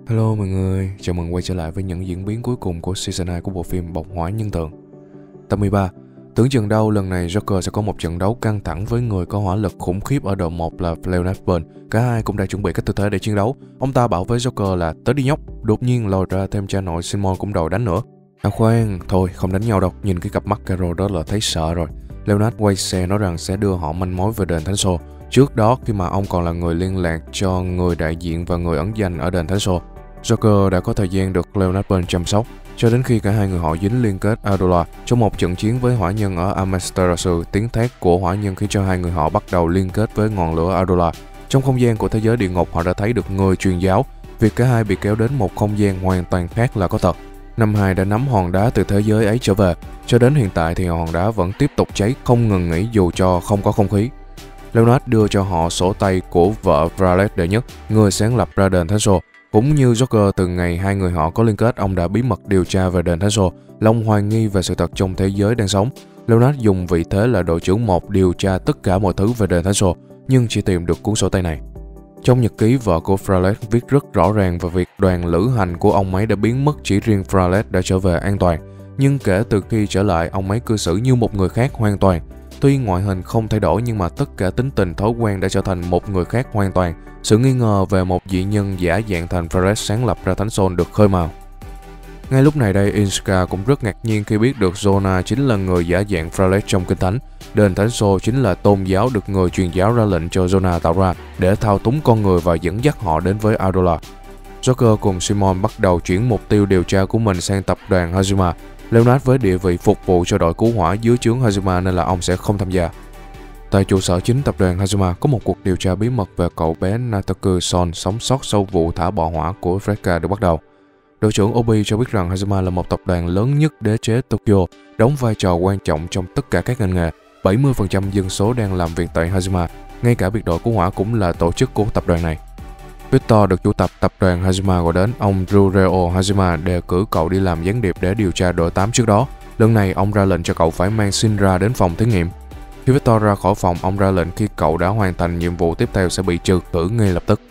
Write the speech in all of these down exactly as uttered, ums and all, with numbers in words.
Hello mọi người, chào mừng quay trở lại với những diễn biến cuối cùng của Season hai của bộ phim Bộc Hỏa Nhân Tượng. Tập mười ba. Tưởng chừng đâu lần này Joker sẽ có một trận đấu căng thẳng với người có hỏa lực khủng khiếp ở đội một là Leonard Byrne. Cả hai cũng đã chuẩn bị các tư thế để chiến đấu. Ông ta bảo với Joker là tới đi nhóc. Đột nhiên lòi ra thêm cha nội Simon cũng đòi đánh nữa. À khoan, thôi không đánh nhau đâu, nhìn cái cặp mắt caro đó là thấy sợ rồi. Leonard quay xe nói rằng sẽ đưa họ manh mối về đền Thánh Xô. Trước đó khi mà ông còn là người liên lạc cho người đại diện và người ẩn danh ở đền Thánh Xô, Joker đã có thời gian được Leonard Byrne chăm sóc, cho đến khi cả hai người họ dính liên kết Adola trong một trận chiến với hỏa nhân ở Amaterasu. Tiếng thét của hỏa nhân khiến cho hai người họ bắt đầu liên kết với ngọn lửa Adola. Trong không gian của thế giới địa ngục, họ đã thấy được người truyền giáo. Việc cả hai bị kéo đến một không gian hoàn toàn khác là có thật. Năm hai đã nắm hòn đá từ thế giới ấy trở về. Cho đến hiện tại thì hòn đá vẫn tiếp tục cháy không ngừng nghỉ dù cho không có không khí. Leonard đưa cho họ sổ tay của vợ Valet đệ nhất, người sáng lập ra đền Thánh Xô. Cũng như Joker, từ ngày hai người họ có liên kết, ông đã bí mật điều tra về đền Thánh Xô, lòng hoài nghi về sự thật trong thế giới đang sống. Leonard dùng vị thế là đội trưởng một điều tra tất cả mọi thứ về đền Thánh Xô, nhưng chỉ tìm được cuốn sổ tay này. Trong nhật ký, vợ của Fralet viết rất rõ ràng về việc đoàn lữ hành của ông ấy đã biến mất, chỉ riêng Fralet đã trở về an toàn. Nhưng kể từ khi trở lại, ông ấy cư xử như một người khác hoàn toàn. Tuy ngoại hình không thay đổi nhưng mà tất cả tính tình, thói quen đã trở thành một người khác hoàn toàn. Sự nghi ngờ về một dị nhân giả dạng thành Fares sáng lập ra Thánh Xô được khơi mào. Ngay lúc này đây, Inska cũng rất ngạc nhiên khi biết được Jonah chính là người giả dạng Fares trong Kinh Thánh. Đền Thánh Xô chính là tôn giáo được người truyền giáo ra lệnh cho Jonah tạo ra để thao túng con người và dẫn dắt họ đến với Adola. Joker cùng Simon bắt đầu chuyển mục tiêu điều tra của mình sang tập đoàn Hazuma. Leonard với địa vị phục vụ cho đội cứu hỏa dưới trướng Hazuma nên là ông sẽ không tham gia. Tại trụ sở chính tập đoàn Hazuma có một cuộc điều tra bí mật về cậu bé Nataku Son sống sót sau vụ thả bọ hỏa của Fredka được bắt đầu. Đội trưởng Obi cho biết rằng Hazuma là một tập đoàn lớn nhất đế chế Tokyo, đóng vai trò quan trọng trong tất cả các ngành nghề. bảy mươi phần trăm dân số đang làm việc tại Hazuma, ngay cả biệt đội cứu hỏa cũng là tổ chức của tập đoàn này. Victor được chủ tập tập đoàn Hazuma gọi đến. Ông Rureo Hazuma đề cử cậu đi làm gián điệp để điều tra đội tám trước đó. Lần này ông ra lệnh cho cậu phải mang Shinra đến phòng thí nghiệm. Khi Victor ra khỏi phòng, ông ra lệnh khi cậu đã hoàn thành nhiệm vụ tiếp theo sẽ bị trừ khử ngay lập tức.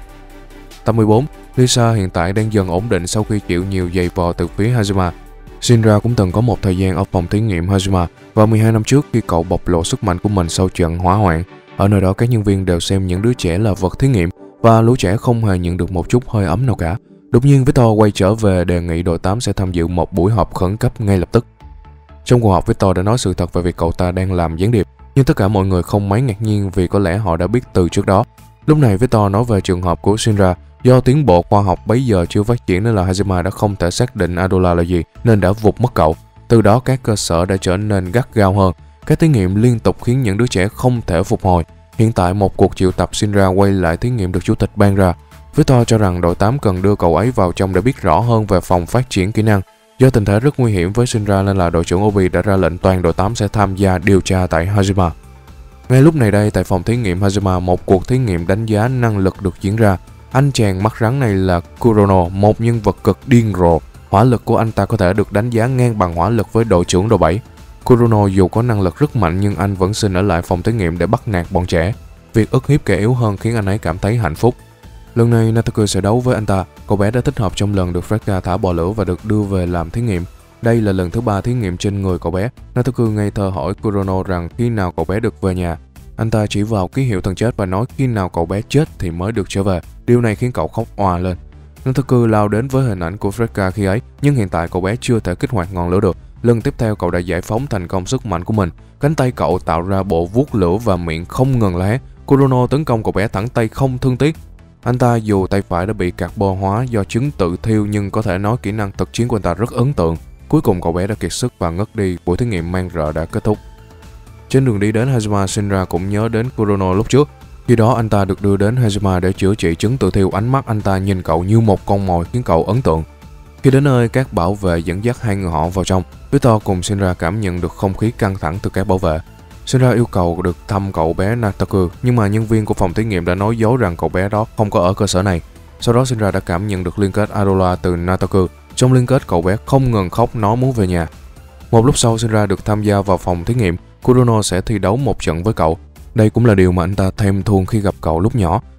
Tập mười bốn. Lisa hiện tại đang dần ổn định sau khi chịu nhiều giày vò từ phía Hazuma. Shinra cũng từng có một thời gian ở phòng thí nghiệm Hazuma vào mười hai năm trước khi cậu bộc lộ sức mạnh của mình sau trận hỏa hoạn. Ở nơi đó các nhân viên đều xem những đứa trẻ là vật thí nghiệm và lũ trẻ không hề nhận được một chút hơi ấm nào cả. Đột nhiên Victor quay trở về đề nghị đội tám sẽ tham dự một buổi họp khẩn cấp ngay lập tức. Trong cuộc họp, Victor đã nói sự thật về việc cậu ta đang làm gián điệp, nhưng tất cả mọi người không mấy ngạc nhiên vì có lẽ họ đã biết từ trước đó. Lúc này Victor nói về trường hợp của Shinra. Do tiến bộ khoa học bấy giờ chưa phát triển nên là Hazuma đã không thể xác định Adola là gì nên đã vụt mất cậu. Từ đó các cơ sở đã trở nên gắt gao hơn. Các thí nghiệm liên tục khiến những đứa trẻ không thể phục hồi. Hiện tại một cuộc triệu tập Shinra quay lại thí nghiệm được chủ tịch ban ra. Victor cho rằng đội tám cần đưa cậu ấy vào trong để biết rõ hơn về phòng phát triển kỹ năng. Do tình thế rất nguy hiểm với Shinra nên là đội trưởng Obi đã ra lệnh toàn đội tám sẽ tham gia điều tra tại Hazuma. Ngay lúc này đây, tại phòng thí nghiệm Hazuma, một cuộc thí nghiệm đánh giá năng lực được diễn ra. Anh chàng mắt rắn này là Kurono, một nhân vật cực điên rồ. Hỏa lực của anh ta có thể được đánh giá ngang bằng hỏa lực với đội trưởng đội bảy. Kurono dù có năng lực rất mạnh nhưng anh vẫn xin ở lại phòng thí nghiệm để bắt nạt bọn trẻ. Việc ức hiếp kẻ yếu hơn khiến anh ấy cảm thấy hạnh phúc. Lần này Nataku sẽ đấu với anh ta. Cậu bé đã thích hợp trong lần được Fredka thả bò lửa và được đưa về làm thí nghiệm. Đây là lần thứ ba thí nghiệm trên người cậu bé. Nataku ngây thơ hỏi Kurono rằng khi nào cậu bé được về nhà. Anh ta chỉ vào ký hiệu thần chết và nói khi nào cậu bé chết thì mới được trở về. Điều này khiến cậu khóc òa lên. Nataku lao đến với hình ảnh của Fredka khi ấy, nhưng hiện tại cậu bé chưa thể kích hoạt ngọn lửa được. Lần tiếp theo cậu đã giải phóng thành công sức mạnh của mình. Cánh tay cậu tạo ra bộ vuốt lửa và miệng không ngừng lé. Kurono tấn công cậu bé thẳng tay không thương tiếc. Anh ta dù tay phải đã bị carbon hóa do chứng tự thiêu nhưng có thể nói kỹ năng thực chiến của anh ta rất ấn tượng. Cuối cùng cậu bé đã kiệt sức và ngất đi. Buổi thí nghiệm mang rợ đã kết thúc. Trên đường đi đến Hazuma, Shinra cũng nhớ đến Kurono lúc trước. Khi đó anh ta được đưa đến Hazuma để chữa trị chứng tự thiêu. Ánh mắt anh ta nhìn cậu như một con mồi khiến cậu ấn tượng. Khi đến nơi, các bảo vệ dẫn dắt hai người họ vào trong. Victor cùng Shinra cảm nhận được không khí căng thẳng từ các bảo vệ. Shinra yêu cầu được thăm cậu bé Nataku, nhưng mà nhân viên của phòng thí nghiệm đã nói dối rằng cậu bé đó không có ở cơ sở này. Sau đó Shinra đã cảm nhận được liên kết Adola từ Nataku. Trong liên kết, cậu bé không ngừng khóc nói muốn về nhà. Một lúc sau, Shinra được tham gia vào phòng thí nghiệm. Kurono sẽ thi đấu một trận với cậu. Đây cũng là điều mà anh ta thèm thuồng khi gặp cậu lúc nhỏ.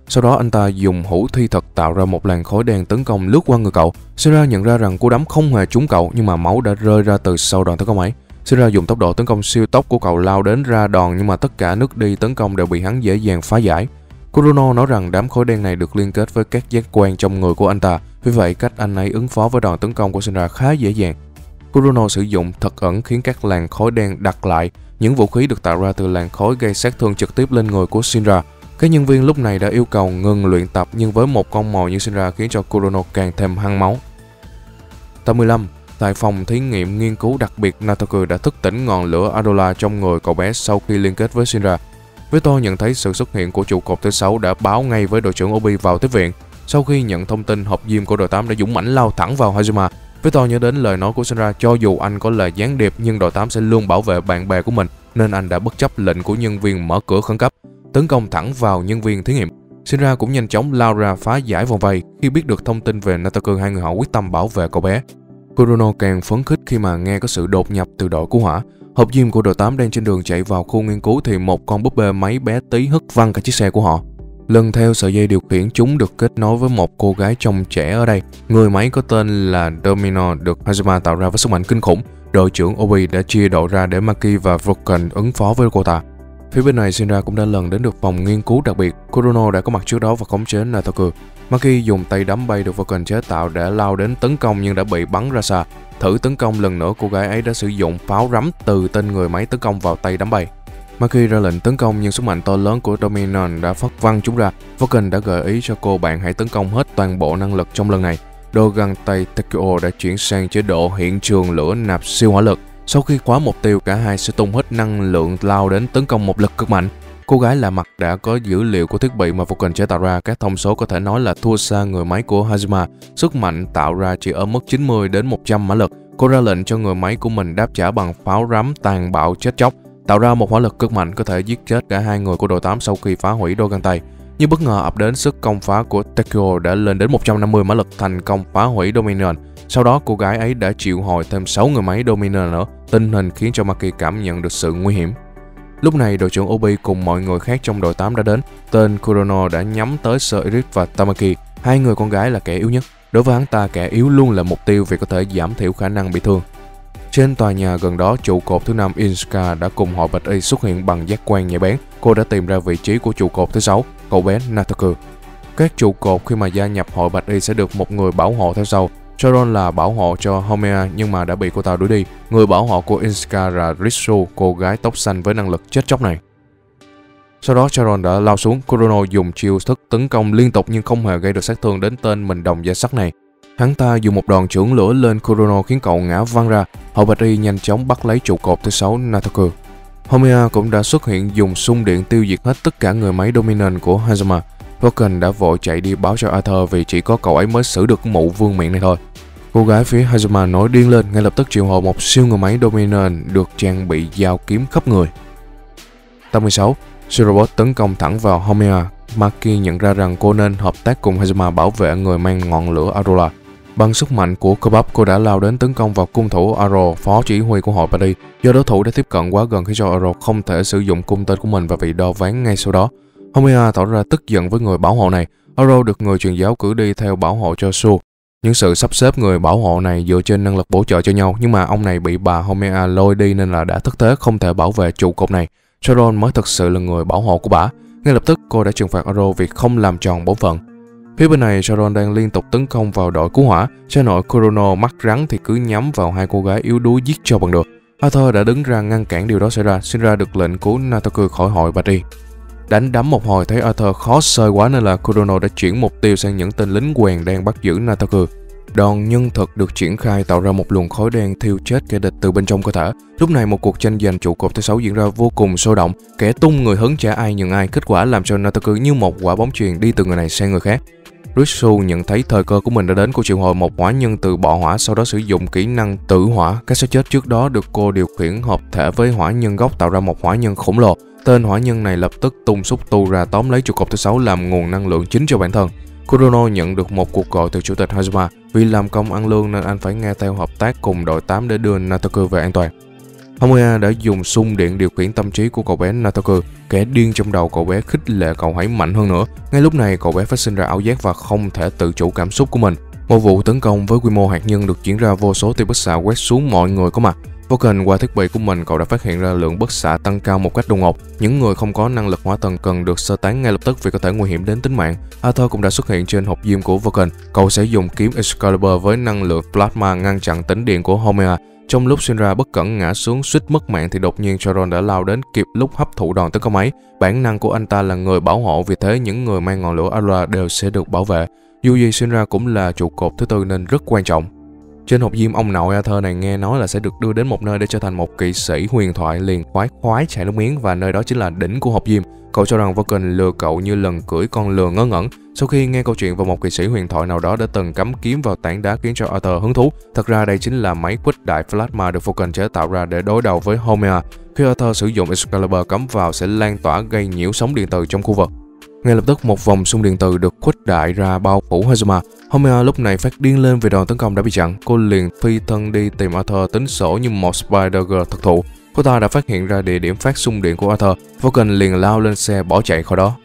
Sau đó anh ta dùng hũ thi thuật tạo ra một làn khói đen tấn công lướt qua người cậu. Shinra nhận ra rằng cú đấm không hề trúng cậu, nhưng mà máu đã rơi ra từ sau đòn tấn công ấy. Shinra dùng tốc độ tấn công siêu tốc của cậu lao đến ra đòn, nhưng mà tất cả nước đi tấn công đều bị hắn dễ dàng phá giải. Kurono nói rằng đám khói đen này được liên kết với các giác quan trong người của anh ta, vì vậy cách anh ấy ứng phó với đòn tấn công của Shinra khá dễ dàng. Kurono sử dụng thật ẩn khiến các làn khói đen đặt lại. Những vũ khí được tạo ra từ làn khói gây sát thương trực tiếp lên người của Shinra. Các nhân viên lúc này đã yêu cầu ngừng luyện tập, nhưng với một con mồi như Shinra khiến cho Kurono càng thêm hăng máu. Tập mười lăm. Tại phòng thí nghiệm nghiên cứu đặc biệt, Nataku đã thức tỉnh ngọn lửa Adola trong người cậu bé sau khi liên kết với Shinra. Vito nhận thấy sự xuất hiện của trụ cột thứ sáu đã báo ngay với đội trưởng Obi vào tiếp viện. Sau khi nhận thông tin, hộp diêm của đội tám đã dũng mãnh lao thẳng vào Hazuma. Vito nhớ đến lời nói của Shinra, cho dù anh có là gián điệp nhưng đội tám sẽ luôn bảo vệ bạn bè của mình, nên anh đã bất chấp lệnh của nhân viên mở cửa khẩn cấp, tấn công thẳng vào nhân viên thí nghiệm. Shinra cũng nhanh chóng lao ra phá giải vòng vây. Khi biết được thông tin về Nataku, hai người họ quyết tâm bảo vệ cậu bé. Kurono càng phấn khích khi mà nghe có sự đột nhập từ đội cứu hỏa. Hộp diêm của đội tám đang trên đường chạy vào khu nghiên cứu thì một con búp bê máy bé tí hất văng cả chiếc xe của họ. Lần theo sợi dây điều khiển, chúng được kết nối với một cô gái trông trẻ ở đây. Người máy có tên là Domino được Hazuma tạo ra với sức mạnh kinh khủng. Đội trưởng Obi đã chia đội ra để Maki và Vulcan ứng phó với cô ta. Phía bên này, Shinra cũng đã lần đến được phòng nghiên cứu đặc biệt. Kurono đã có mặt trước đó và khống chế Nataku. Maki dùng tay đấm bay được Vulcan chế tạo để lao đến tấn công nhưng đã bị bắn ra xa. Thử tấn công lần nữa, cô gái ấy đã sử dụng pháo rắm từ tên người máy tấn công vào tay đấm bay. Maki ra lệnh tấn công nhưng sức mạnh to lớn của Dominon đã phất văng chúng ra. Vulcan đã gợi ý cho cô bạn hãy tấn công hết toàn bộ năng lực trong lần này. Đôi găng tay Takeo đã chuyển sang chế độ hiện trường lửa nạp siêu hỏa lực. Sau khi khóa mục tiêu, cả hai sẽ tung hết năng lượng lao đến tấn công một lực cực mạnh. Cô gái lạ mặt đã có dữ liệu của thiết bị mà Vulcan chế tạo ra. Các thông số có thể nói là thua xa người máy của Hazuma. Sức mạnh tạo ra chỉ ở mức chín mươi đến một trăm mã lực. Cô ra lệnh cho người máy của mình đáp trả bằng pháo rắm tàn bạo chết chóc, tạo ra một hỏa lực cực mạnh có thể giết chết cả hai người của đội tám sau khi phá hủy đôi găng tay. Nhưng bất ngờ ập đến, sức công phá của Takeo đã lên đến một trăm năm mươi mã lực, thành công phá hủy Dominion. Sau đó cô gái ấy đã triệu hồi thêm sáu người máy Dominion nữa. Tình hình khiến cho Maki cảm nhận được sự nguy hiểm. Lúc này đội trưởng Obi cùng mọi người khác trong đội tám đã đến. Tên Kurono đã nhắm tới Sir Eric và Tamaki. Hai người con gái là kẻ yếu nhất. Đối với hắn ta, kẻ yếu luôn là mục tiêu vì có thể giảm thiểu khả năng bị thương. Trên tòa nhà gần đó, trụ cột thứ năm Inska đã cùng hội Bạch Y xuất hiện bằng giác quan nhạy bén. Cô đã tìm ra vị trí của trụ cột thứ sáu, cậu bé Nataku. Các trụ cột khi mà gia nhập hội Bạch Y sẽ được một người bảo hộ theo sau. Sharon là bảo hộ cho Homea nhưng mà đã bị cô ta đuổi đi. Người bảo hộ của Inska là Ritsu, cô gái tóc xanh với năng lực chết chóc này. Sau đó Sharon đã lao xuống. Kurono dùng chiêu thức tấn công liên tục nhưng không hề gây được sát thương đến tên mình đồng da sắt này. Hắn ta dùng một đòn chưởng lửa lên Kurono khiến cậu ngã văng ra. Hội Bạch Y nhanh chóng bắt lấy trụ cột thứ sáu Nataku. Homea cũng đã xuất hiện dùng xung điện tiêu diệt hết tất cả người máy Dominant của Hazuma. Vulcan đã vội chạy đi báo cho Arthur vì chỉ có cậu ấy mới xử được mụ vương miện này thôi. Cô gái phía Hazuma nổi điên lên, ngay lập tức triệu hồi một siêu người máy Dominant được trang bị dao kiếm khắp người. Tập mười sáu. Shirobot tấn công thẳng vào Homea. Maki nhận ra rằng cô nên hợp tác cùng Hazuma bảo vệ người mang ngọn lửa Arola. Bằng sức mạnh của cơ bắp, cô đã lao đến tấn công vào cung thủ Aro, phó chỉ huy của hội Bạch Y. Do đối thủ đã tiếp cận quá gần khiến cho Aro không thể sử dụng cung tên của mình và bị đo ván ngay sau đó. Homea tỏ ra tức giận với người bảo hộ này. Aro được người truyền giáo cử đi theo bảo hộ cho Su. Những sự sắp xếp người bảo hộ này dựa trên năng lực bổ trợ cho nhau, nhưng mà ông này bị bà Homea lôi đi nên là đã thất thế không thể bảo vệ trụ cột này. Sharon mới thực sự là người bảo hộ của bà. Ngay lập tức cô đã trừng phạt Aro vì không làm tròn bổn phận. Phía bên này, Sharon đang liên tục tấn công vào đội cứu hỏa. Cha nội Kurono mắt rắn thì cứ nhắm vào hai cô gái yếu đuối giết cho bằng được. Arthur đã đứng ra ngăn cản điều đó xảy ra, xin ra được lệnh cứu Nataku khỏi hội Bạch Y. Đánh đấm một hồi thấy Arthur khó sơi quá nên là Kurono đã chuyển mục tiêu sang những tên lính quèn đang bắt giữ Nataku. Đòn nhân thực được triển khai tạo ra một luồng khói đen thiêu chết kẻ địch từ bên trong cơ thể. Lúc này một cuộc tranh giành trụ cột thứ sáu diễn ra vô cùng sôi động. Kẻ tung người hứng chả ai nhường ai, kết quả làm cho Nataku như một quả bóng chuyền đi từ người này sang người khác. Ritsu nhận thấy thời cơ của mình đã đến, cô triệu hồi một hỏa nhân từ bọ hỏa, sau đó sử dụng kỹ năng tử hỏa. Các xác chết trước đó được cô điều khiển hợp thể với hỏa nhân gốc tạo ra một hỏa nhân khổng lồ. Tên hỏa nhân này lập tức tung xúc tu ra tóm lấy trụ cột thứ sáu làm nguồn năng lượng chính cho bản thân. Kurono nhận được một cuộc gọi từ chủ tịch Hazuma. Vì làm công ăn lương nên anh phải nghe theo hợp tác cùng đội tám để đưa Nataku về an toàn. Homoya đã dùng xung điện điều khiển tâm trí của cậu bé Nataku, kẻ điên trong đầu cậu bé khích lệ cậu hãy mạnh hơn nữa. Ngay lúc này, cậu bé phát sinh ra ảo giác và không thể tự chủ cảm xúc của mình. Một vụ tấn công với quy mô hạt nhân được diễn ra, vô số tia bức xạ quét xuống mọi người có mặt. Vulcan qua thiết bị của mình, cậu đã phát hiện ra lượng bức xạ tăng cao một cách đột ngột. Những người không có năng lực hỏa tầng cần được sơ tán ngay lập tức vì có thể nguy hiểm đến tính mạng. Arthur cũng đã xuất hiện trên hộp diêm của Vulcan. Cậu sẽ dùng kiếm Excalibur với năng lượng plasma ngăn chặn tĩnh điện của Homoya. Trong lúc Shinra bất cẩn ngã xuống suýt mất mạng thì đột nhiên Charon đã lao đến kịp lúc hấp thụ đòn tấn công ấy. Bản năng của anh ta là người bảo hộ, vì thế những người mang ngọn lửa Aurora đều sẽ được bảo vệ. Dù gì Shinra cũng là trụ cột thứ tư nên rất quan trọng. Trên hộp diêm, ông nội Arthur này nghe nói là sẽ được đưa đến một nơi để trở thành một kỵ sĩ huyền thoại, liền khoái khoái chảy nước miếng, và nơi đó chính là đỉnh của hộp diêm. Cậu cho rằng Vulcan lừa cậu như lần cưỡi con lừa ngớ ngẩn. Sau khi nghe câu chuyện về một kỵ sĩ huyền thoại nào đó đã từng cắm kiếm vào tảng đá khiến cho Arthur hứng thú. Thật ra đây chính là máy khuếch đại plasma được Vulcan chế tạo ra để đối đầu với Homoya. Khi Arthur sử dụng Excalibur cắm vào sẽ lan tỏa gây nhiễu sóng điện từ trong khu vực. Ngay lập tức một vòng xung điện từ được khuếch đại ra bao phủ Hazuma. Homoya lúc này phát điên lên vì đòn tấn công đã bị chặn. Cô liền phi thân đi tìm Arthur tính sổ như một Spider-Girl thực thụ. Cô ta đã phát hiện ra địa điểm phát xung điện của Arthur. Vulcan liền lao lên xe bỏ chạy khỏi đó.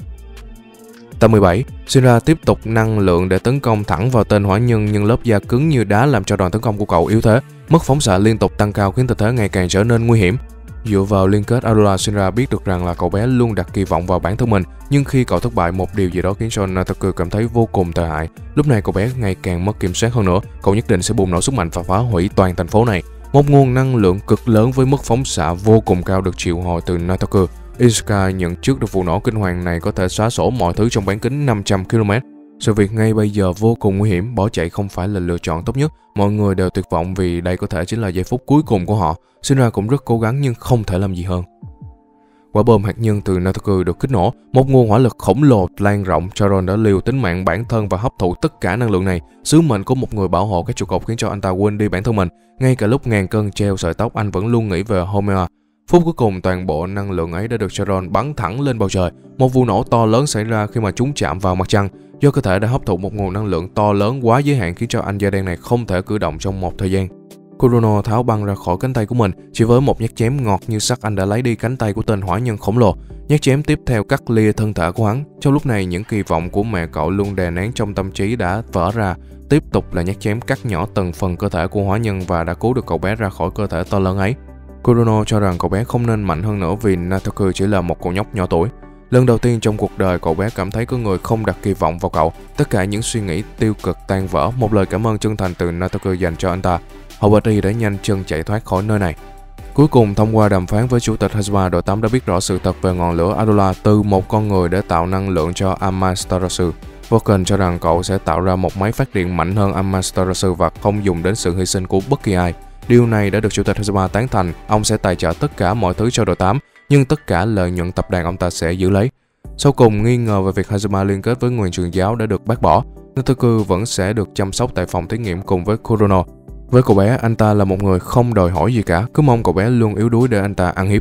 Tập mười bảy. Shinra tiếp tục năng lượng để tấn công thẳng vào tên hỏa nhân, nhưng lớp da cứng như đá làm cho đòn tấn công của cậu yếu thế. Mức phóng xạ liên tục tăng cao khiến tình thế ngày càng trở nên nguy hiểm. Dựa vào liên kết Aurora, Shinra biết được rằng là cậu bé luôn đặt kỳ vọng vào bản thân mình, nhưng khi cậu thất bại, một điều gì đó khiến cho Nataku cảm thấy vô cùng tệ hại. Lúc này cậu bé ngày càng mất kiểm soát hơn nữa, cậu nhất định sẽ bùng nổ sức mạnh và phá hủy toàn thành phố này. Một nguồn năng lượng cực lớn với mức phóng xạ vô cùng cao được triệu hồi từ Nataku. Izuka nhận trước được vụ nổ kinh hoàng này có thể xóa sổ mọi thứ trong bán kính năm trăm ki lô mét. Sự việc ngay bây giờ vô cùng nguy hiểm, bỏ chạy không phải là lựa chọn tốt nhất. Mọi người đều tuyệt vọng vì đây có thể chính là giây phút cuối cùng của họ. Shinra cũng rất cố gắng nhưng không thể làm gì hơn. Quả bom hạt nhân từ Nataku được kích nổ, một nguồn hỏa lực khổng lồ lan rộng. Charon đã liều tính mạng bản thân và hấp thụ tất cả năng lượng này. Sứ mệnh của một người bảo hộ các trụ cột khiến cho anh ta quên đi bản thân mình. Ngay cả lúc ngàn cân treo sợi tóc, anh vẫn luôn nghĩ về Homoya. Phút cuối cùng, toàn bộ năng lượng ấy đã được Charon bắn thẳng lên bầu trời. Một vụ nổ to lớn xảy ra khi mà chúng chạm vào mặt trăng. Do cơ thể đã hấp thụ một nguồn năng lượng to lớn quá giới hạn khiến cho anh da đen này không thể cử động trong một thời gian. Kurono tháo băng ra khỏi cánh tay của mình. Chỉ với một nhát chém ngọt như sắt, anh đã lấy đi cánh tay của tên hỏa nhân khổng lồ. Nhát chém tiếp theo cắt lìa thân thể của hắn. Trong lúc này, những kỳ vọng của mẹ cậu luôn đè nén trong tâm trí đã vỡ ra. Tiếp tục là nhát chém cắt nhỏ từng phần cơ thể của hỏa nhân và đã cứu được cậu bé ra khỏi cơ thể to lớn ấy. Kurono cho rằng cậu bé không nên mạnh hơn nữa vì Nataku chỉ là một cậu nhóc nhỏ tuổi. Lần đầu tiên trong cuộc đời, cậu bé cảm thấy có người không đặt kỳ vọng vào cậu. Tất cả những suy nghĩ tiêu cực tan vỡ. Một lời cảm ơn chân thành từ Nataku dành cho anh ta. Hobart đã nhanh chân chạy thoát khỏi nơi này. Cuối cùng, thông qua đàm phán với chủ tịch Hazuma, đội tám đã biết rõ sự thật về ngọn lửa Adola từ một con người để tạo năng lượng cho Amaterasu. Vulcan cho rằng cậu sẽ tạo ra một máy phát điện mạnh hơn Amaterasu và không dùng đến sự hy sinh của bất kỳ ai. Điều này đã được chủ tịch Hazuma tán thành. Ông sẽ tài trợ tất cả mọi thứ cho đội tám, nhưng tất cả lợi nhuận tập đoàn ông ta sẽ giữ lấy. Sau cùng, nghi ngờ về việc Hazuma liên kết với nguyên truyền giáo đã được bác bỏ. Nataku vẫn sẽ được chăm sóc tại phòng thí nghiệm cùng với Kurono. Với cậu bé, anh ta là một người không đòi hỏi gì cả, cứ mong cậu bé luôn yếu đuối để anh ta ăn hiếp.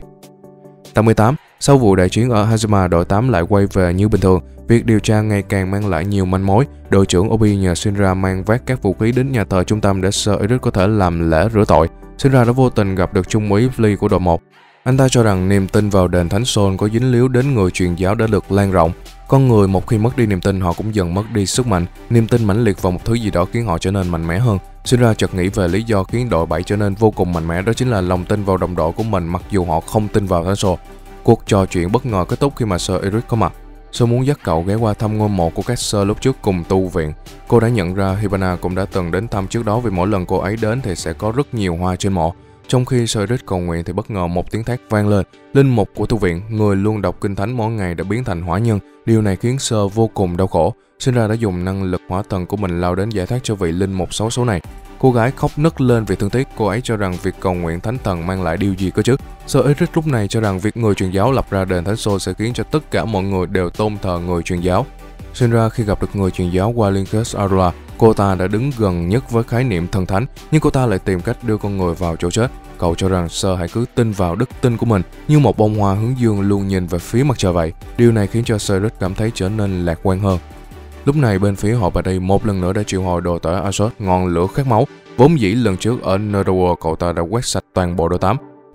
Tập mười tám. Sau vụ đại chiến ở Hazuma, đội tám lại quay về như bình thường. Việc điều tra ngày càng mang lại nhiều manh mối. Đội trưởng Obi nhờ Shinra mang vác các vũ khí đến nhà thờ trung tâm để Sir Eric có thể làm lễ rửa tội. Shinra đã vô tình gặp được trung úy Flea của đội một. Anh ta cho rằng niềm tin vào đền Thánh Sol có dính líu đến người truyền giáo đã được lan rộng. Con người một khi mất đi niềm tin, họ cũng dần mất đi sức mạnh. Niềm tin mãnh liệt vào một thứ gì đó khiến họ trở nên mạnh mẽ hơn. Shinra chợt nghĩ về lý do khiến đội bảy trở nên vô cùng mạnh mẽ, đó chính là lòng tin vào đồng đội của mình mặc dù họ không tin vào Thánh Sol. Cuộc trò chuyện bất ngờ kết thúc khi mà Sir Eric có mặt. Sir muốn dắt cậu ghé qua thăm ngôi mộ của các Sir lúc trước cùng tu viện. Cô đã nhận ra Hibana cũng đã từng đến thăm trước đó vì mỗi lần cô ấy đến thì sẽ có rất nhiều hoa trên mộ. Trong khi Sir Eric cầu nguyện thì bất ngờ một tiếng thét vang lên. Linh mục của tu viện, người luôn đọc kinh thánh mỗi ngày, đã biến thành hỏa nhân. Điều này khiến Sir vô cùng đau khổ. Shinra đã dùng năng lực hỏa thần của mình lao đến giải thoát cho vị linh mục xấu số này. Cô gái khóc nấc lên vì thương tiếc. Cô ấy cho rằng việc cầu nguyện thánh thần mang lại điều gì cơ chứ. Sir Eric lúc này cho rằng việc người truyền giáo lập ra đền Thánh Sol sẽ khiến cho tất cả mọi người đều tôn thờ người truyền giáo. Shinra khi gặp được người truyền giáo qua liên kết Aurora, cô ta đã đứng gần nhất với khái niệm thần thánh, nhưng cô ta lại tìm cách đưa con người vào chỗ chết. Cậu cho rằng Sir hãy cứ tin vào đức tin của mình, như một bông hoa hướng dương luôn nhìn về phía mặt trời vậy. Điều này khiến cho Sir Eric cảm thấy trở nên lạc quan hơn. Lúc này bên phía họ bà đây một lần nữa đã triệu hồi đồ tể Asot, ngọn lửa khát máu. Vốn dĩ lần trước ở Netherworld cậu ta đã quét sạch toàn bộ đội tám.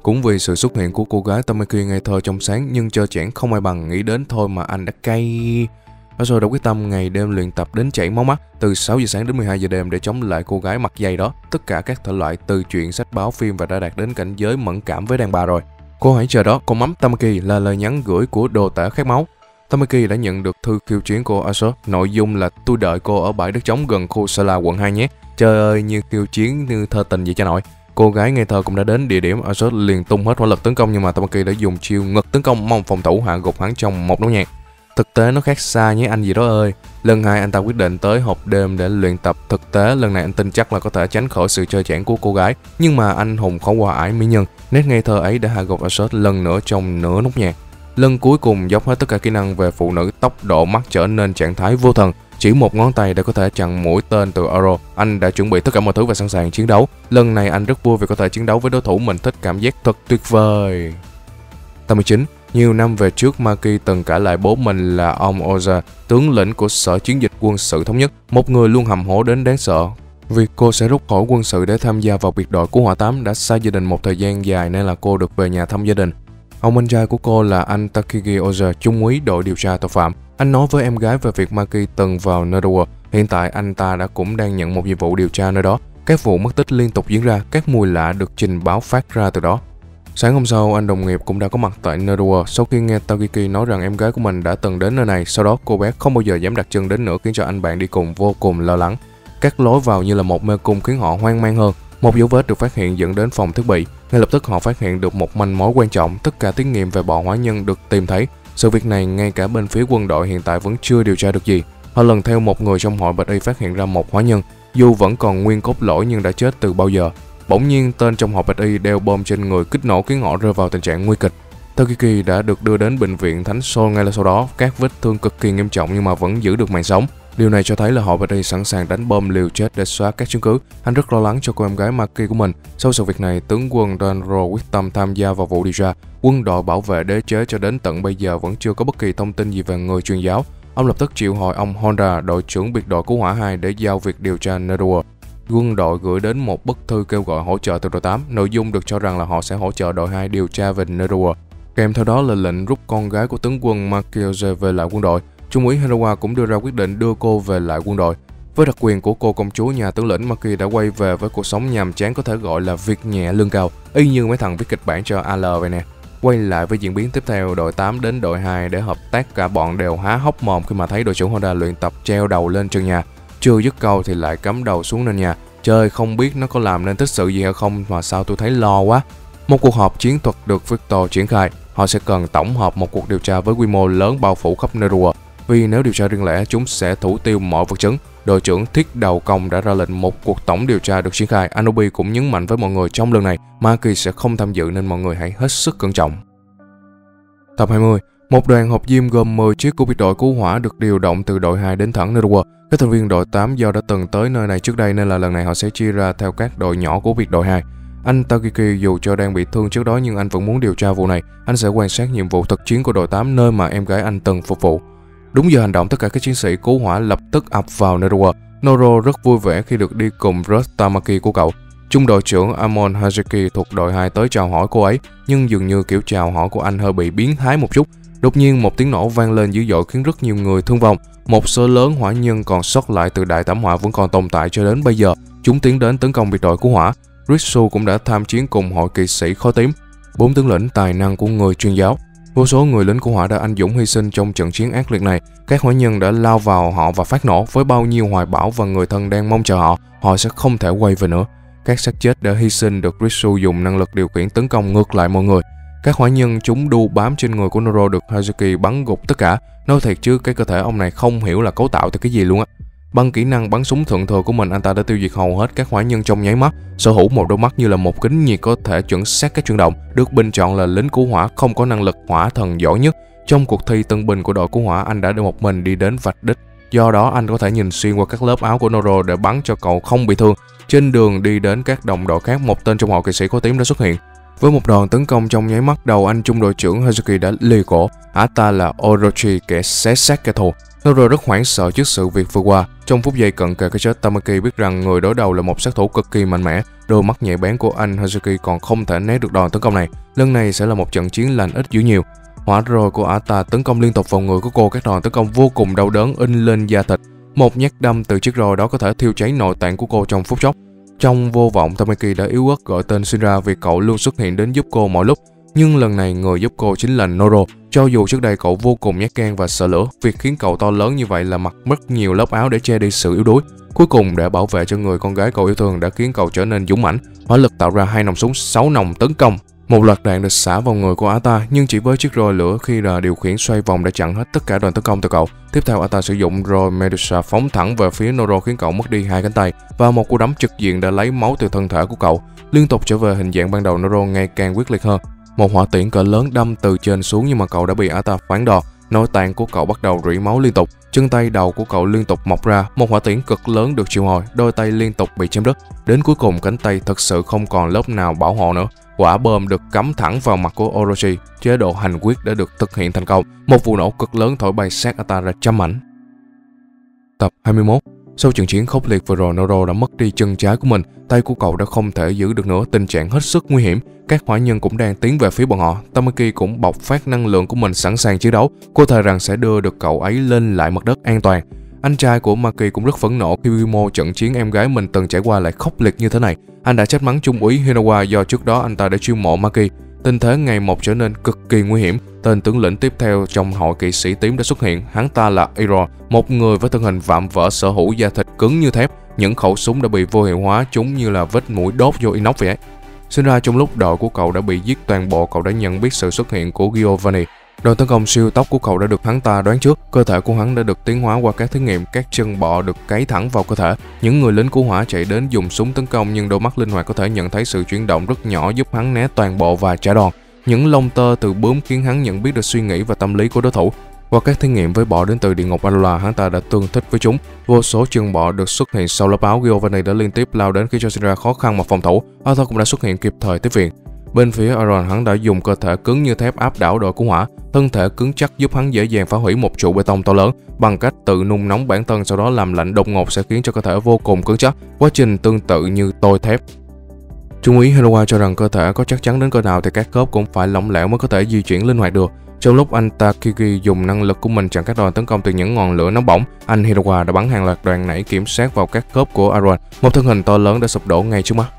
Cũng vì sự xuất hiện của cô gái Tamaki ngây thơ trong sáng nhưng trơ trẽn không ai bằng, nghĩ đến thôi mà anh đã cay. Arthur đã quyết tâm ngày đêm luyện tập đến chảy máu mắt từ sáu giờ sáng đến mười hai giờ đêm để chống lại cô gái mặt dày đó. Tất cả các thể loại từ truyện, sách báo, phim và đã đạt đến cảnh giới mẫn cảm với đàn bà rồi. Cô hãy chờ đó, con mắm Tamaki là lời nhắn gửi của đồ tể khát máu. Tamaki đã nhận được thư khiêu chiến của Arthur. Nội dung là: tôi đợi cô ở bãi đất trống gần khu Sala quận hai nhé. Trời ơi, như khiêu chiến như thơ tình vậy cha nội. Cô gái ngây thơ cũng đã đến địa điểm. Arthur liền tung hết hỏa lực tấn công nhưng mà Tamaki đã dùng chiêu ngực tấn công mong phòng thủ hạ gục hắn trong một nốt nhạc. Thực tế nó khác xa nhé anh gì đó ơi. Lần hai anh ta quyết định tới hộp đêm để luyện tập thực tế. Lần này anh tin chắc là có thể tránh khỏi sự trơ trẽn của cô gái. Nhưng mà anh hùng khó qua ải mỹ nhân. Nét ngây thơ ấy đã hạ gục Arthur lần nữa trong nửa nốt nhạc. Lần cuối cùng dốc hết tất cả kỹ năng về phụ nữ, tốc độ mắt trở nên trạng thái vô thần. Chỉ một ngón tay đã có thể chặn mũi tên từ arrow. Anh đã chuẩn bị tất cả mọi thứ và sẵn sàng chiến đấu. Lần này anh rất vui vì có thể chiến đấu với đối thủ mình thích, cảm giác thật tuyệt vời. tám mươi chín. Nhiều năm về trước, Maki từng cãi lại bố mình là ông Oza, tướng lĩnh của Sở Chiến dịch Quân sự Thống nhất, một người luôn hầm hố đến đáng sợ. Việc cô sẽ rút khỏi quân sự để tham gia vào biệt đội cứu hỏa tám đã xa gia đình một thời gian dài nên là cô được về nhà thăm gia đình. Ông anh trai của cô là anh Takagi Oza, trung úy đội điều tra tội phạm. Anh nói với em gái về việc Maki từng vào Netherworld. Hiện tại anh ta đã cũng đang nhận một nhiệm vụ điều tra nơi đó. Các vụ mất tích liên tục diễn ra, các mùi lạ được trình báo phát ra từ đó. Sáng hôm sau, anh đồng nghiệp cũng đã có mặt tại Netherworld. Sau khi nghe Takagi nói rằng em gái của mình đã từng đến nơi này, sau đó cô bé không bao giờ dám đặt chân đến nữa, khiến cho anh bạn đi cùng vô cùng lo lắng. Các lối vào như là một mê cung khiến họ hoang mang hơn. Một dấu vết được phát hiện dẫn đến phòng thiết bị. Ngay lập tức họ phát hiện được một manh mối quan trọng. Tất cả thí nghiệm về bọ hỏa nhân được tìm thấy. Sự việc này ngay cả bên phía quân đội hiện tại vẫn chưa điều tra được gì. Họ lần theo một người trong hội Bạch Y phát hiện ra một hỏa nhân. Dù vẫn còn nguyên cốt lõi nhưng đã chết từ bao giờ. Bỗng nhiên tên trong hội Bạch Y đeo bom trên người kích nổ khiến họ rơi vào tình trạng nguy kịch. Takagi đã được đưa đến bệnh viện Thánh Sol ngay sau đó. Các vết thương cực kỳ nghiêm trọng nhưng mà vẫn giữ được mạng sống. Điều này cho thấy là họ Bạch Y sẵn sàng đánh bom liều chết để xóa các chứng cứ. Anh rất lo lắng cho cô em gái Maki của mình. Sau sự việc này, tướng quân Danro quyết tâm tham gia vào vụ điều tra. Quân đội bảo vệ đế chế cho đến tận bây giờ vẫn chưa có bất kỳ thông tin gì về người truyền giáo. Ông lập tức triệu hồi ông Honda, đội trưởng biệt đội cứu hỏa hai, để giao việc điều tra Netherworld. Quân đội gửi đến một bức thư kêu gọi hỗ trợ từ đội tám. Nội dung được cho rằng là họ sẽ hỗ trợ đội hai điều tra về Netherworld. Kèm theo đó là lệnh rút con gái của tướng quân Makioze về lại quân đội. Trung úy Hirawa cũng đưa ra quyết định đưa cô về lại quân đội. Với đặc quyền của cô công chúa nhà tướng lĩnh, Maki đã quay về với cuộc sống nhàm chán có thể gọi là việc nhẹ lương cao, y như mấy thằng viết kịch bản cho a lờ vậy nè. Quay lại với diễn biến tiếp theo, đội tám đến đội hai để hợp tác, cả bọn đều há hốc mồm khi mà thấy đội trưởng Honda luyện tập treo đầu lên trần nhà. Chưa dứt câu thì lại cắm đầu xuống nền nhà. Trời, không biết nó có làm nên tích sự gì hay không mà sao tôi thấy lo quá. Một cuộc họp chiến thuật được Victor triển khai. Họ sẽ cần tổng hợp một cuộc điều tra với quy mô lớn bao phủ khắp Netherworld. Vì nếu điều tra riêng lẻ, chúng sẽ thủ tiêu mọi vật chứng. Đội trưởng Thiết Đầu Công đã ra lệnh một cuộc tổng điều tra được triển khai. Anobi cũng nhấn mạnh với mọi người trong lần này Maki sẽ không tham dự nên mọi người hãy hết sức cẩn trọng. Tập hai mươi. Một đoàn hộp diêm gồm mười chiếc của biệt đội cứu hỏa được điều động từ đội hai đến thẳng Netherworld. Các thành viên đội tám do đã từng tới nơi này trước đây nên là lần này họ sẽ chia ra theo các đội nhỏ của biệt đội hai. Anh Takagi dù cho đang bị thương trước đó nhưng anh vẫn muốn điều tra vụ này. Anh sẽ quan sát nhiệm vụ thực chiến của đội tám, nơi mà em gái anh từng phục vụ. Đúng giờ hành động, tất cả các chiến sĩ cứu hỏa lập tức ập vào Netherworld. Noro rất vui vẻ khi được đi cùng Rush Tamaki của cậu. Trung đội trưởng Amon Hajiki thuộc đội hai tới chào hỏi cô ấy, nhưng dường như kiểu chào hỏi của anh hơi bị biến thái một chút. Đột nhiên một tiếng nổ vang lên dữ dội khiến rất nhiều người thương vong. Một số lớn hỏa nhân còn sót lại từ đại thảm họa vẫn còn tồn tại cho đến bây giờ. Chúng tiến đến tấn công biệt đội cứu hỏa. Ritsu cũng đã tham chiến cùng hội kỵ sĩ khói tím, bốn tướng lĩnh tài năng của người truyền giáo. Vô số người lính cứu hỏa đã anh dũng hy sinh trong trận chiến ác liệt này. Các hỏa nhân đã lao vào họ và phát nổ. Với bao nhiêu hoài bão và người thân đang mong chờ họ, họ sẽ không thể quay về nữa. Các xác chết đã hy sinh được Ritsu dùng năng lực điều khiển tấn công ngược lại mọi người. Các hỏa nhân chúng đu bám trên người của Noro được Hazuki bắn gục tất cả. Nói thiệt chứ cái cơ thể ông này không hiểu là cấu tạo từ cái gì luôn á. Bằng kỹ năng bắn súng thượng thừa của mình, anh ta đã tiêu diệt hầu hết các hỏa nhân trong nháy mắt. Sở hữu một đôi mắt như là một kính nhiệt có thể chuẩn xác các chuyển động, được bình chọn là lính cứu hỏa không có năng lực hỏa thần giỏi nhất. Trong cuộc thi tân binh của đội cứu hỏa, anh đã được một mình đi đến vạch đích. Do đó anh có thể nhìn xuyên qua các lớp áo của Noro để bắn cho cậu không bị thương. Trên đường đi đến các đồng đội khác, một tên trong hội kỵ sĩ khói tím đã xuất hiện. Với một đòn tấn công trong nháy mắt, đầu anh trung đội trưởng Hazuki đã lìa cổ. Ả ta là Orochi, kẻ xé xác kẻ thù. Noro rất hoảng sợ trước sự việc vừa qua. Trong phút giây cận kề cái chết, Tamaki biết rằng người đối đầu là một sát thủ cực kỳ mạnh mẽ. Đôi mắt nhạy bén của anh Hazuki còn không thể né được đòn tấn công này. Lần này sẽ là một trận chiến lành ít dữ nhiều. Hỏa rồi của Ata tấn công liên tục vào người của cô, các đòn tấn công vô cùng đau đớn in lên da thịt. Một nhát đâm từ chiếc roi đó có thể thiêu cháy nội tạng của cô trong phút chốc. Trong vô vọng, Tamaki đã yếu ớt gọi tên Shinra vì cậu luôn xuất hiện đến giúp cô mọi lúc. Nhưng lần này người giúp cô chính là Noro. Cho dù trước đây cậu vô cùng nhát gan và sợ lửa, việc khiến cậu to lớn như vậy là mặc rất nhiều lớp áo để che đi sự yếu đuối. Cuối cùng, để bảo vệ cho người con gái cậu yêu thương đã khiến cậu trở nên dũng mãnh. Hỏa lực tạo ra hai nòng súng sáu nòng tấn công. Một loạt đạn được xả vào người của Ata, nhưng chỉ với chiếc roi lửa khi là điều khiển xoay vòng đã chặn hết tất cả đòn tấn công từ cậu. Tiếp theo, Ata sử dụng roi Medusa phóng thẳng về phía Noro khiến cậu mất đi hai cánh tay, và một cú đấm trực diện đã lấy máu từ thân thể của cậu. Liên tục trở về hình dạng ban đầu, Noro ngày càng quyết liệt hơn. Một hỏa tiễn cỡ lớn đâm từ trên xuống nhưng mà cậu đã bị Ata phán đòn. Nội tạng của cậu bắt đầu rỉ máu liên tục, chân tay đầu của cậu liên tục mọc ra. Một hỏa tiễn cực lớn được triệu hồi, đôi tay liên tục bị chém đứt. Đến cuối cùng, cánh tay thật sự không còn lớp nào bảo hộ nữa. Quả bom được cắm thẳng vào mặt của Orochi. Chế độ hành quyết đã được thực hiện thành công. Một vụ nổ cực lớn thổi bay xác Ata ra trăm mảnh. Tập hai mươi mốt. Sau trận chiến khốc liệt vừa rồi, Noro đã mất đi chân trái của mình. Tay của cậu đã không thể giữ được nữa, tình trạng hết sức nguy hiểm. Các hỏa nhân cũng đang tiến về phía bọn họ. Tamaki cũng bộc phát năng lượng của mình sẵn sàng chiến đấu. Cô thề rằng sẽ đưa được cậu ấy lên lại mặt đất an toàn. Anh trai của Maki cũng rất phẫn nộ khi quy mô trận chiến em gái mình từng trải qua lại khốc liệt như thế này. Anh đã trách mắng Trung úy Hinawa do trước đó anh ta đã chiêu mộ Maki. Tình thế ngày một trở nên cực kỳ nguy hiểm. Tên tướng lĩnh tiếp theo trong hội kỵ sĩ tím đã xuất hiện. Hắn ta là Iro, một người với thân hình vạm vỡ, sở hữu da thịt cứng như thép. Những khẩu súng đã bị vô hiệu hóa, chúng như là vết mũi đốt vô inox vậy ấy. Shinra trong lúc đội của cậu đã bị giết toàn bộ, cậu đã nhận biết sự xuất hiện của Giovanni. Đòn tấn công siêu tốc của cậu đã được hắn ta đoán trước. Cơ thể của hắn đã được tiến hóa qua các thí nghiệm, các chân bọ được cấy thẳng vào cơ thể. Những người lính cứu hỏa chạy đến dùng súng tấn công, nhưng đôi mắt linh hoạt có thể nhận thấy sự chuyển động rất nhỏ giúp hắn né toàn bộ và trả đòn. Những lông tơ từ bướm khiến hắn nhận biết được suy nghĩ và tâm lý của đối thủ. Qua các thí nghiệm với bọ đến từ địa ngục Adola, hắn ta đã tương thích với chúng. Vô số chân bọ được xuất hiện sau lớp áo. Giovanni đã liên tiếp lao đến khi cho Shinra khó khăn mà phòng thủ. Arthur cũng đã xuất hiện kịp thời tiếp viện. Bên phía Aaron, hắn đã dùng cơ thể cứng như thép áp đảo đội cứu hỏa. Thân thể cứng chắc giúp hắn dễ dàng phá hủy một trụ bê tông to lớn bằng cách tự nung nóng bản thân, sau đó làm lạnh đột ngột sẽ khiến cho cơ thể vô cùng cứng chắc. Quá trình tương tự như tôi thép. Trung úy Hinawa cho rằng cơ thể có chắc chắn đến cỡ nào thì các khớp cũng phải lỏng lẻo mới có thể di chuyển linh hoạt được. Trong lúc anh Takigi dùng năng lực của mình chặn các đòn tấn công từ những ngọn lửa nóng bỏng, anh Hinawa đã bắn hàng loạt đòn nảy kiểm soát vào các khớp của Aaron. Một thân hình to lớn đã sụp đổ ngay trước mắt.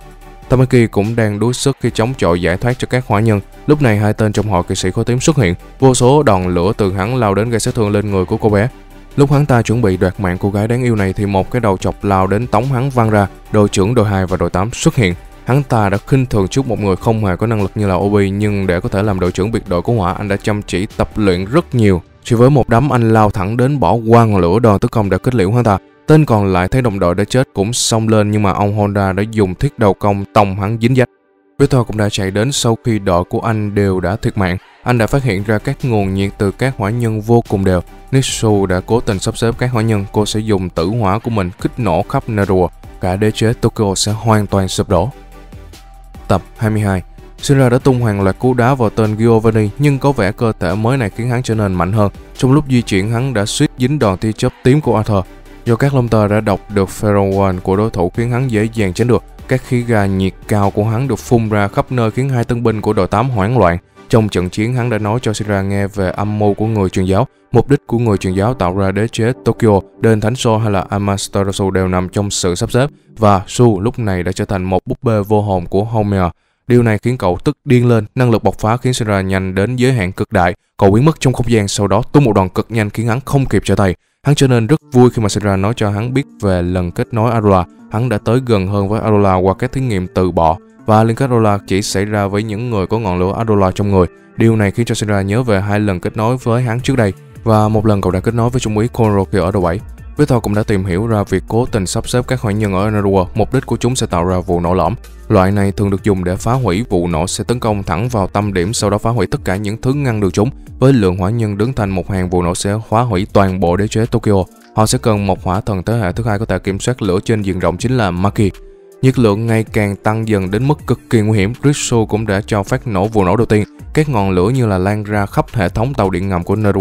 Tamaki cũng đang đuối sức khi chống chọi giải thoát cho các hỏa nhân. Lúc này hai tên trong hội kỵ sĩ khối tím xuất hiện. Vô số đòn lửa từ hắn lao đến gây sát thương lên người của cô bé. Lúc hắn ta chuẩn bị đoạt mạng cô gái đáng yêu này thì một cái đầu chọc lao đến tống hắn văng ra. Đội trưởng đội hai và đội tám xuất hiện. Hắn ta đã khinh thường trước một người không hề có năng lực như là Obi, nhưng để có thể làm đội trưởng biệt đội cứu hỏa, anh đã chăm chỉ tập luyện rất nhiều. Chỉ với một đấm, anh lao thẳng đến bỏ qua ngọn lửa, đòn tấn công đã kết liễu hắn ta. Tên còn lại thấy đồng đội đã chết cũng xông lên, nhưng mà ông Honda đã dùng thiết đầu công tông hắn dính dách. Victor cũng đã chạy đến sau khi đội của anh đều đã thiệt mạng. Anh đã phát hiện ra các nguồn nhiệt từ các hỏa nhân vô cùng đều. Nitsu đã cố tình sắp xếp các hỏa nhân. Cô sẽ dùng tử hỏa của mình kích nổ khắp Nerua. Cả đế chế Tokyo sẽ hoàn toàn sụp đổ. Tập hai mươi hai. Shinra đã tung hàng loạt cú đá vào tên Giovanni, nhưng có vẻ cơ thể mới này khiến hắn trở nên mạnh hơn. Trong lúc di chuyển, hắn đã suýt dính đòn tia chớp tím của Arthur. Do các lông tơ đã đọc được pheromone của đối thủ khiến hắn dễ dàng tránh được. Các khí ga nhiệt cao của hắn được phun ra khắp nơi khiến hai tân binh của đội tám hoảng loạn. Trong trận chiến, hắn đã nói cho Shinra nghe về âm mưu của người truyền giáo. Mục đích của người truyền giáo tạo ra đế chế Tokyo, đền Thánh So hay là Amaterasu đều nằm trong sự sắp xếp. Và Su lúc này đã trở thành một búp bê vô hồn của Homer. Điều này khiến cậu tức điên lên. Năng lực bộc phá khiến Shinra nhanh đến giới hạn cực đại. Cậu biến mất trong không gian, sau đó tung một đòn cực nhanh khiến hắn không kịp trở tay. Hắn trở nên rất vui khi mà Shinra nói cho hắn biết về lần kết nối Arola. Hắn đã tới gần hơn với Arola qua các thí nghiệm từ bọ, và liên kết Arola chỉ xảy ra với những người có ngọn lửa Arola trong người. Điều này khiến cho Shinra nhớ về hai lần kết nối với hắn trước đây, và một lần cậu đã kết nối với trung úy Konroki ở đội bảy. Victor cũng đã tìm hiểu ra việc cố tình sắp xếp các hỏa nhân ở Nerua, mục đích của chúng sẽ tạo ra vụ nổ lõm. Loại này thường được dùng để phá hủy. Vụ nổ sẽ tấn công thẳng vào tâm điểm, sau đó phá hủy tất cả những thứ ngăn được chúng. Với lượng hỏa nhân đứng thành một hàng, vụ nổ sẽ phá hủy toàn bộ đế chế Tokyo. Họ sẽ cần một hỏa thần thế hệ thứ hai có thể kiểm soát lửa trên diện rộng, chính là Maki. Nhiệt lượng ngày càng tăng dần đến mức cực kỳ nguy hiểm. Ritsu cũng đã cho phát nổ vụ nổ đầu tiên. Các ngọn lửa như là lan ra khắp hệ thống tàu điện ngầm của Nerua.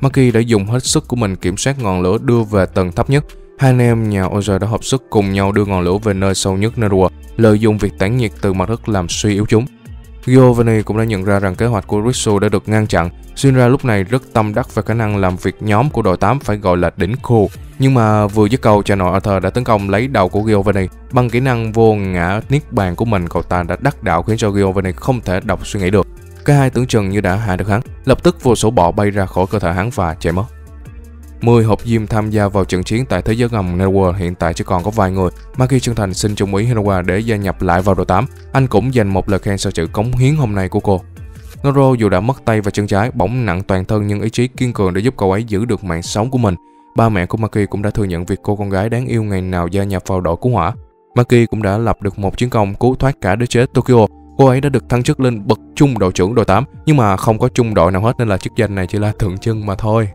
Maki đã dùng hết sức của mình kiểm soát ngọn lửa đưa về tầng thấp nhất. Hai anh em nhà Oza đã hợp sức cùng nhau đưa ngọn lửa về nơi sâu nhất Nerua, lợi dụng việc tản nhiệt từ mặt đất làm suy yếu chúng. Giovanni cũng đã nhận ra rằng kế hoạch của Ritsu đã được ngăn chặn. Shinra lúc này rất tâm đắc về khả năng làm việc nhóm của đội tám phải gọi là đỉnh cool. Nhưng mà vừa dứt câu, cha nội Arthur đã tấn công lấy đầu của Giovanni. Bằng kỹ năng vô ngã niết bàn của mình, cậu ta đã đắc đạo khiến cho Giovanni không thể đọc suy nghĩ được. Cả hai tưởng chừng như đã hạ được hắn. Lập tức vô số bọ bay ra khỏi cơ thể hắn và chạy mất. mười hộp diêm tham gia vào trận chiến tại thế giới ngầm Nerua hiện tại chỉ còn có vài người. Maki chân thành xin chung ý Hinowa để gia nhập lại vào đội tám. Anh cũng dành một lời khen sau sự cống hiến hôm nay của cô. Noro dù đã mất tay và chân trái, bỏng nặng toàn thân nhưng ý chí kiên cường đã giúp cậu ấy giữ được mạng sống của mình. Ba mẹ của Maki cũng đã thừa nhận việc cô con gái đáng yêu ngày nào gia nhập vào đội cứu hỏa. Maki cũng đã lập được một chiến công cứu thoát cả đế chế Tokyo. Cô ấy đã được thăng chức lên bậc trung đội trưởng đội tám, nhưng mà không có trung đội nào hết nên là chức danh này chỉ là tượng trưng mà thôi.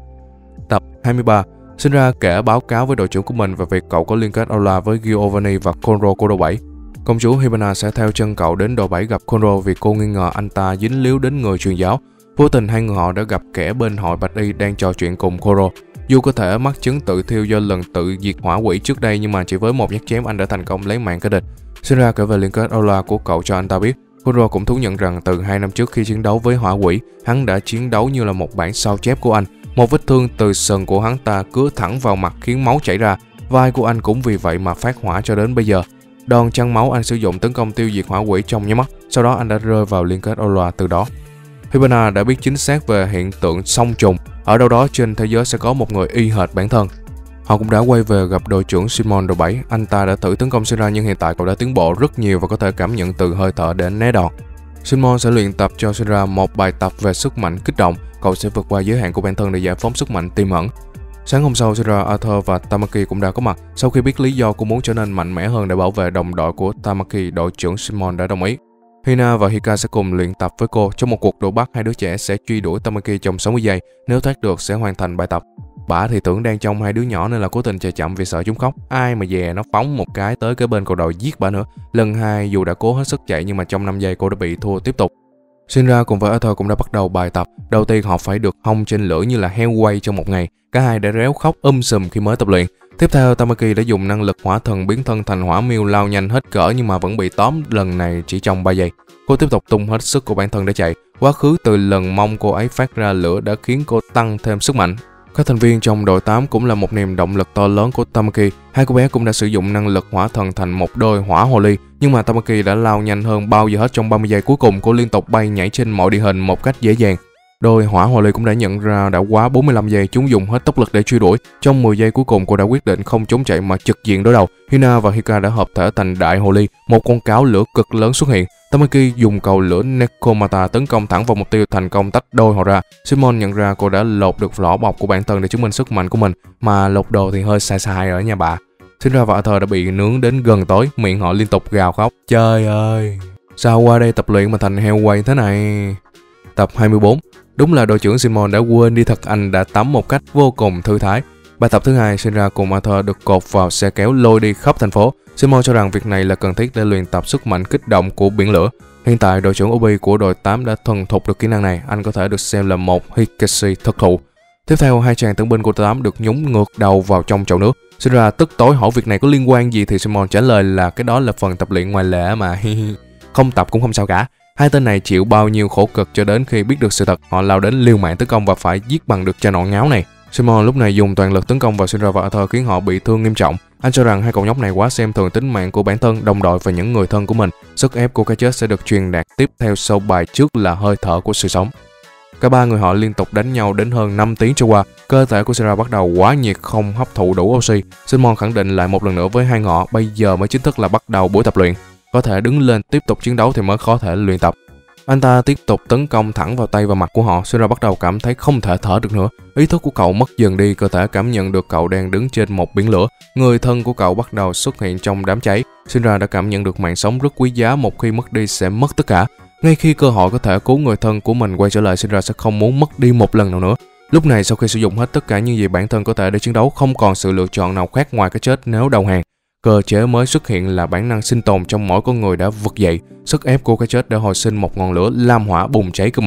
Tập hai mươi ba, Shinra kể báo cáo với đội trưởng của mình về việc cậu có liên kết Aula với Giovanni và Konro của đội bảy. Công chúa Hibana sẽ theo chân cậu đến đội bảy gặp Konro vì cô nghi ngờ anh ta dính líu đến người truyền giáo. Vô tình hai người họ đã gặp kẻ bên hội Bạch Y đang trò chuyện cùng Konro. Dù có thể mắc chứng tự thiêu do lần tự diệt hỏa quỷ trước đây, nhưng mà chỉ với một nhát chém anh đã thành công lấy mạng kẻ địch. Shinra kể về liên kết Aula của cậu cho anh ta biết. Konro cũng thú nhận rằng từ hai năm trước khi chiến đấu với hỏa quỷ, hắn đã chiến đấu như là một bản sao chép của anh. Một vết thương từ sừng của hắn ta cứa thẳng vào mặt khiến máu chảy ra. Vai của anh cũng vì vậy mà phát hỏa cho đến bây giờ. Đòn chăn máu anh sử dụng tấn công tiêu diệt hỏa quỷ trong nháy mắt. Sau đó anh đã rơi vào liên kết Aula từ đó. Hibana đã biết chính xác về hiện tượng song trùng. Ở đâu đó trên thế giới sẽ có một người y hệt bản thân. Họ cũng đã quay về gặp đội trưởng Simon đội bảy. Anh ta đã thử tấn công Shinra nhưng hiện tại cậu đã tiến bộ rất nhiều và có thể cảm nhận từ hơi thở để né đòn. Simon sẽ luyện tập cho Shinra một bài tập về sức mạnh kích động. Cậu sẽ vượt qua giới hạn của bản thân để giải phóng sức mạnh tiềm ẩn. Sáng hôm sau, Shinra, Arthur và Tamaki cũng đã có mặt. Sau khi biết lý do cô muốn trở nên mạnh mẽ hơn để bảo vệ đồng đội của Tamaki, đội trưởng Simon đã đồng ý. Hina và Hika sẽ cùng luyện tập với cô. Trong một cuộc đuổi bắt, hai đứa trẻ sẽ truy đuổi Tamaki trong sáu mươi giây. Nếu thoát được sẽ hoàn thành bài tập. Bả thì tưởng đang trong hai đứa nhỏ nên là cố tình chạy chậm vì sợ chúng khóc. Ai mà dè nó phóng một cái tới cái bên cầu đòi giết bả nữa. Lần hai dù đã cố hết sức chạy nhưng mà trong năm giây cô đã bị thua tiếp tục. Shinra cùng với Arthur cũng đã bắt đầu bài tập. Đầu tiên họ phải được hong trên lửa như là heo quay trong một ngày. Cả hai đã réo khóc um sùm khi mới tập luyện. Tiếp theo, Tamaki đã dùng năng lực hỏa thần biến thân thành hỏa miêu lao nhanh hết cỡ nhưng mà vẫn bị tóm lần này chỉ trong ba giây. Cô tiếp tục tung hết sức của bản thân để chạy. Quá khứ từ lần mong cô ấy phát ra lửa đã khiến cô tăng thêm sức mạnh. Các thành viên trong đội tám cũng là một niềm động lực to lớn của Tamaki. Hai cô bé cũng đã sử dụng năng lực hỏa thần thành một đôi hỏa hồ ly. Nhưng mà Tamaki đã lao nhanh hơn bao giờ hết trong ba mươi giây cuối cùng. Cô liên tục bay nhảy trên mọi địa hình một cách dễ dàng. Đôi hỏa hồ ly cũng đã nhận ra đã quá bốn mươi lăm giây, chúng dùng hết tốc lực để truy đuổi. Trong mười giây cuối cùng cô đã quyết định không trốn chạy mà trực diện đối đầu. Hina và Hika đã hợp thể thành đại hồ ly, một con cáo lửa cực lớn xuất hiện. Tamaki dùng cầu lửa Nekomata tấn công thẳng vào mục tiêu, thành công tách đôi họ ra. Simon nhận ra cô đã lột được vỏ bọc của bản thân để chứng minh sức mạnh của mình, mà lột đồ thì hơi sai sai rồi nha bà. Shinra và Arthur đã bị nướng đến gần tối, miệng họ liên tục gào khóc. Trời ơi, sao qua đây tập luyện mà thành heo quay thế này? Tập hai mươi bốn. Đúng là đội trưởng Simon đã quên đi thật, anh đã tắm một cách vô cùng thư thái. Bài tập thứ hai, Shinra cùng Arthur được cột vào xe kéo lôi đi khắp thành phố. Simon cho rằng việc này là cần thiết để luyện tập sức mạnh kích động của biển lửa. Hiện tại, đội trưởng Obi của đội tám đã thuần thục được kỹ năng này, anh có thể được xem là một Hikashi thực thụ. Tiếp theo, hai chàng tướng binh của đội tám được nhúng ngược đầu vào trong chậu nước. Shinra tức tối hỏi việc này có liên quan gì thì Simon trả lời là cái đó là phần tập luyện ngoài lệ mà. Không tập cũng không sao cả. Hai tên này chịu bao nhiêu khổ cực cho đến khi biết được sự thật, họ lao đến liều mạng tấn công và phải giết bằng được cha nọn ngáo này. Simon lúc này dùng toàn lực tấn công vào Shinra và Arthur khiến họ bị thương nghiêm trọng. Anh cho rằng hai cậu nhóc này quá xem thường tính mạng của bản thân, đồng đội và những người thân của mình. Sức ép của cái chết sẽ được truyền đạt tiếp theo sau bài trước là hơi thở của sự sống. Cả ba người họ liên tục đánh nhau đến hơn năm tiếng trôi qua. Cơ thể của Shinra bắt đầu quá nhiệt, không hấp thụ đủ oxy. Simon khẳng định lại một lần nữa với hai họ, bây giờ mới chính thức là bắt đầu buổi tập luyện. Có thể đứng lên tiếp tục chiến đấu thì mới có thể luyện tập. Anh ta tiếp tục tấn công thẳng vào tay và mặt của họ. Shinra bắt đầu cảm thấy không thể thở được nữa. Ý thức của cậu mất dần đi, cơ thể cảm nhận được cậu đang đứng trên một biển lửa. Người thân của cậu bắt đầu xuất hiện trong đám cháy. Shinra đã cảm nhận được mạng sống rất quý giá, một khi mất đi sẽ mất tất cả. Ngay khi cơ hội có thể cứu người thân của mình quay trở lại, Shinra sẽ không muốn mất đi một lần nào nữa. Lúc này, sau khi sử dụng hết tất cả những gì bản thân có thể để chiến đấu, không còn sự lựa chọn nào khác ngoài cái chết nếu đầu hàng. Cơ chế mới xuất hiện là bản năng sinh tồn trong mỗi con người đã vực dậy. Sức ép của cái chết đã hồi sinh một ngọn lửa lam hỏa bùng cháy cực mạnh.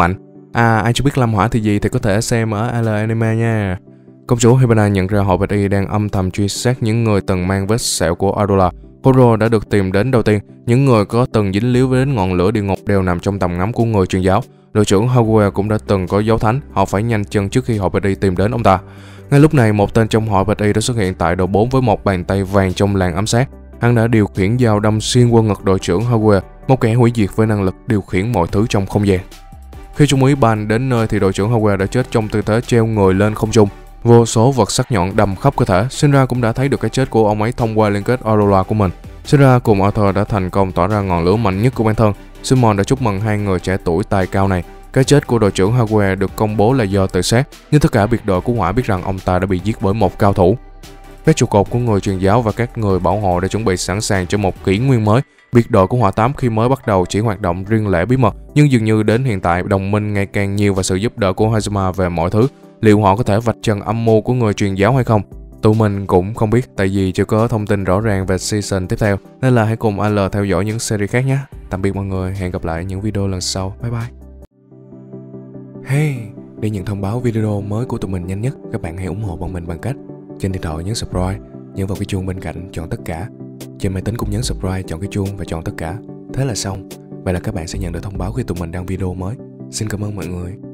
À, ai chưa biết Lam Hỏa thì gì thì có thể xem ở a lờ Anime nha. Công chúa Hibana nhận ra họ Bạch Y đang âm thầm truy sát những người từng mang vết sẹo của Adora. Koro đã được tìm đến đầu tiên. Những người có từng dính líu đến ngọn lửa địa ngục đều nằm trong tầm ngắm của người truyền giáo. Đội trưởng Howell cũng đã từng có dấu thánh, họ phải nhanh chân trước khi họ Bạch Y tìm đến ông ta. Ngay lúc này, một tên trong họ Bạch Y đã xuất hiện tại đội bốn với một bàn tay vàng trong làn ám sát. Hắn đã điều khiển dao đâm xuyên qua ngực đội trưởng Howell, một kẻ hủy diệt với năng lực điều khiển mọi thứ trong không gian. Khi Trung úy Ban đến nơi thì đội trưởng Howell đã chết trong tư thế treo người lên không trung. Vô số vật sắc nhọn đâm khắp cơ thể. Shinra cũng đã thấy được cái chết của ông ấy thông qua liên kết Aurora của mình. Shinra cùng Arthur đã thành công tỏa ra ngọn lửa mạnh nhất của bản thân. Simon đã chúc mừng hai người trẻ tuổi tài cao này. Cái chết của đội trưởng Howell được công bố là do tự sát, nhưng tất cả biệt đội của Hỏa biết rằng ông ta đã bị giết bởi một cao thủ. Các trụ cột của người truyền giáo và các người bảo hộ đã chuẩn bị sẵn sàng cho một kỷ nguyên mới. Biệt đội của Hỏa tám khi mới bắt đầu chỉ hoạt động riêng lẻ bí mật, nhưng dường như đến hiện tại đồng minh ngày càng nhiều và sự giúp đỡ của Hazuma về mọi thứ. Liệu họ có thể vạch trần âm mưu của người truyền giáo hay không? Tụi mình cũng không biết, tại vì chưa có thông tin rõ ràng về season tiếp theo, nên là hãy cùng a lờ theo dõi những series khác nhé. Tạm biệt mọi người, hẹn gặp lại những video lần sau. Bye bye. Hey, để nhận thông báo video mới của tụi mình nhanh nhất, các bạn hãy ủng hộ bọn mình bằng cách trên điện thoại nhấn subscribe, nhấn vào cái chuông bên cạnh chọn tất cả. Trên máy tính cũng nhấn subscribe, chọn cái chuông và chọn tất cả. Thế là xong. Vậy là các bạn sẽ nhận được thông báo khi tụi mình đăng video mới. Xin cảm ơn mọi người.